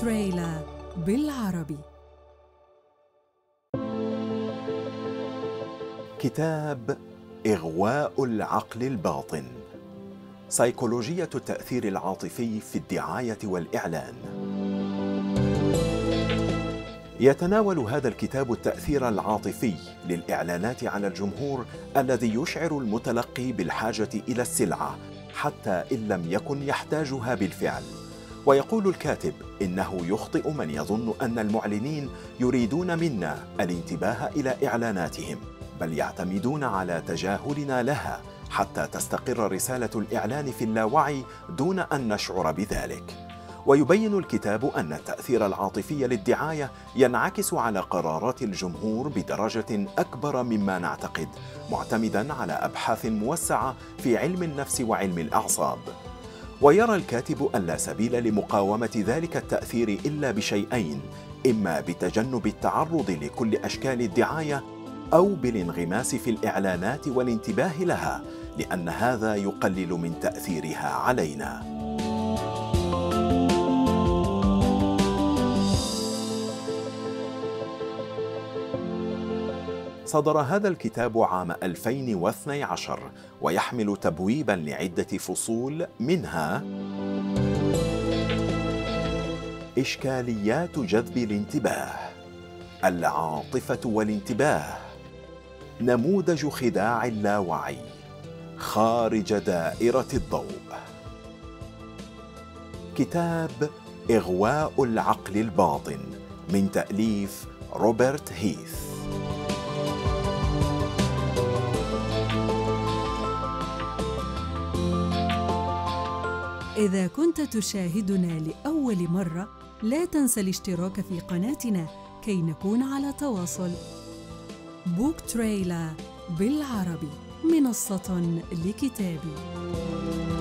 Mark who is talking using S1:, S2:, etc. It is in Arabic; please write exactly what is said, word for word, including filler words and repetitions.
S1: تريلا بالعربي.
S2: كتاب إغواء العقل الباطن، سيكولوجية التأثير العاطفي في الدعاية والإعلان. يتناول هذا الكتاب التأثير العاطفي للإعلانات على الجمهور الذي يشعر المتلقي بالحاجة إلى السلعة حتى إن لم يكن يحتاجها بالفعل. ويقول الكاتب إنه يخطئ من يظن أن المعلنين يريدون منا الانتباه إلى إعلاناتهم، بل يعتمدون على تجاهلنا لها حتى تستقر رسالة الإعلان في اللاوعي دون أن نشعر بذلك. ويبين الكتاب أن التأثير العاطفي للدعاية ينعكس على قرارات الجمهور بدرجة أكبر مما نعتقد، معتمداً على أبحاث موسعة في علم النفس وعلم الأعصاب. ويرى الكاتب أن لا سبيل لمقاومة ذلك التأثير إلا بشيئين، إما بتجنب التعرض لكل أشكال الدعاية أو بالانغماس في الإعلانات والانتباه لها، لأن هذا يقلل من تأثيرها علينا. صدر هذا الكتاب عام ألفين واثني عشر ويحمل تبويباً لعدة فصول، منها إشكاليات جذب الانتباه، العاطفة والانتباه، نموذج خداع اللاوعي، خارج دائرة الضوء. كتاب إغواء العقل الباطن من تأليف روبرت هيث.
S1: إذا كنت تشاهدنا لأول مرة، لا تنسى الاشتراك في قناتنا كي نكون على تواصل. بوك تريلا بالعربي، منصة لكتابي.